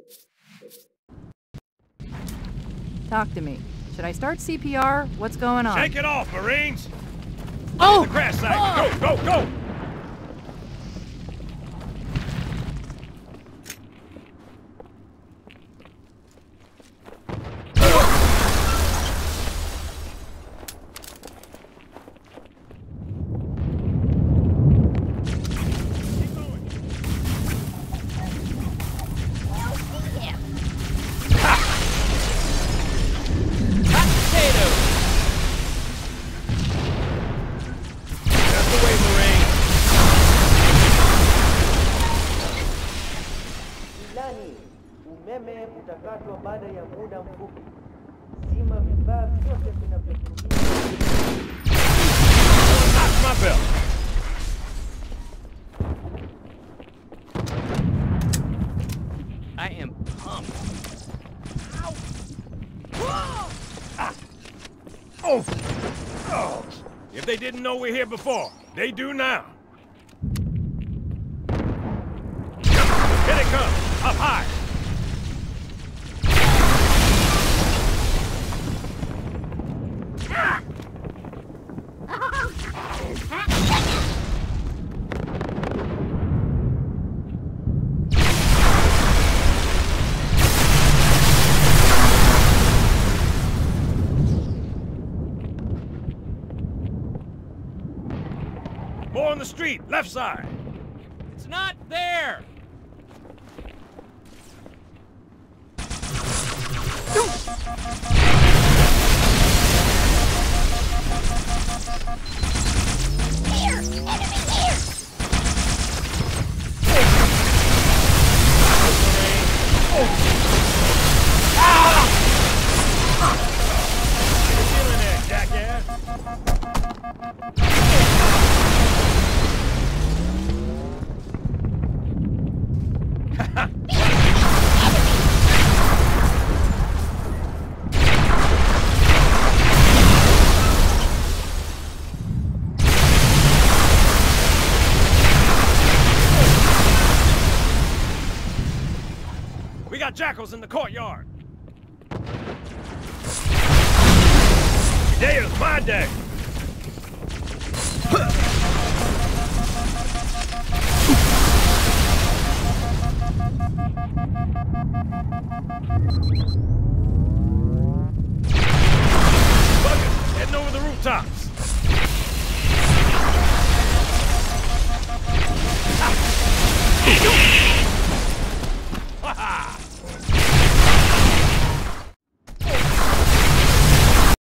Talk to me. Should I start CPR? What's going on? Shake it off, Marines! Oh! The crash site! Go, go, go! Umeme utakatwa baada ya muda mfupi. Zima vifaa vyote vinavyotumika. Knock my belt. I am pumped. Ow. Ah. Oh. Oh. If they didn't know we're here before, they do now. Here they come, up high. More on the street, left side. It's not there! Here! Enemy here! Get a deal in there, jackass. We got jackals in the courtyard. Today is my day. Buggers, heading over the rooftops.